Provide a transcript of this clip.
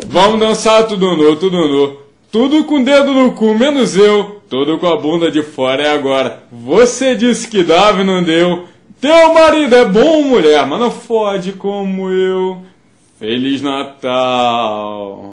Vamos dançar tudo nu, tudo nu. Tudo com o dedo no cu, menos eu. Tudo com a bunda de fora é agora. Você disse que dava e não deu. Teu marido é bom, mulher, mas não fode como eu. Feliz Natal.